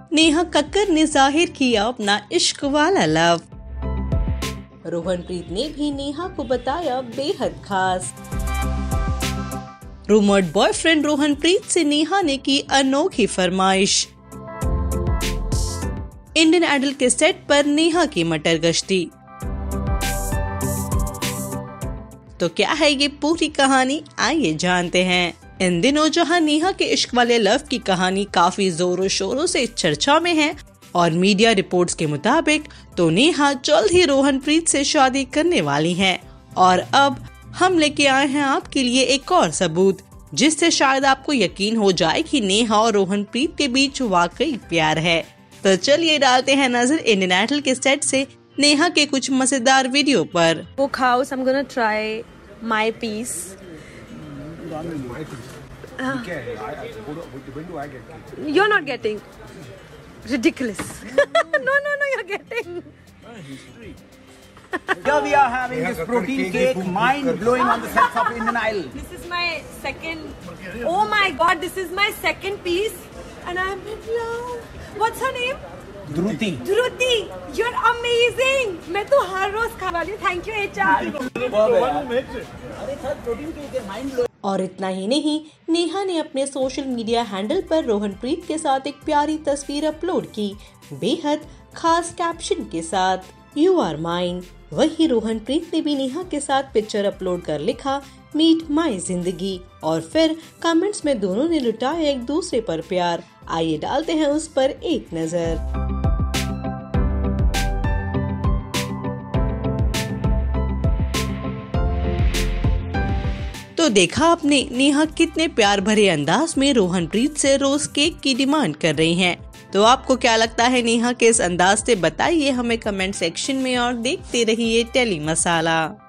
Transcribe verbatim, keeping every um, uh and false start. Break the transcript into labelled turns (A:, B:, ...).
A: नेहा कक्कर ने जाहिर किया अपना इश्क वाला लव। रोहनप्रीत ने भी नेहा को बताया बेहद खास। रूमर्ड बॉयफ्रेंड रोहनप्रीत से नेहा ने की अनोखी फरमाइश। इंडियन आइडल के सेट पर नेहा की मटर गश्ती। तो क्या है ये पूरी कहानी, आइए जानते हैं। इन दिनों जहां नेहा के इश्क वाले लव की कहानी काफी जोरों शोरों से चर्चा में है और मीडिया रिपोर्ट्स के मुताबिक तो नेहा जल्द ही रोहनप्रीत से शादी करने वाली हैं। और अब हम लेके आए हैं आपके लिए एक और सबूत, जिससे शायद आपको यकीन हो जाए कि नेहा और रोहनप्रीत के बीच वाकई प्यार है। तो चलिए डालते हैं नजर इंडियन आइडल के सेट से नेहा के कुछ मजेदार वीडियो पर।
B: Book house, I'm gonna try my piece. Uh, you're not getting. Ridiculous. no, no, no, you're getting.
C: Here we are having this protein cake, mind blowing on the sets of Indian Idol.
B: This is my second. Oh my God, this is my second piece, and I'm in love. What's her name?
C: Dhruti.
B: Dhruti, you're amazing. मैं तो हर रोज खा वाली हूँ. Thank you H R.
A: और इतना ही नहीं, नेहा ने अपने सोशल मीडिया हैंडल पर रोहनप्रीत के साथ एक प्यारी तस्वीर अपलोड की, बेहद खास कैप्शन के साथ, यू आर माइन। वही रोहनप्रीत ने भी नेहा के साथ पिक्चर अपलोड कर लिखा, मीट माई जिंदगी। और फिर कमेंट्स में दोनों ने लुटाया एक दूसरे पर प्यार। आइए डालते हैं उस पर एक नजर। तो देखा आपने, नेहा कितने प्यार भरे अंदाज में रोहनप्रीत से रोज केक की डिमांड कर रही हैं। तो आपको क्या लगता है नेहा के इस अंदाज से, बताइए हमें कमेंट सेक्शन में और देखते रहिए टेली मसाला।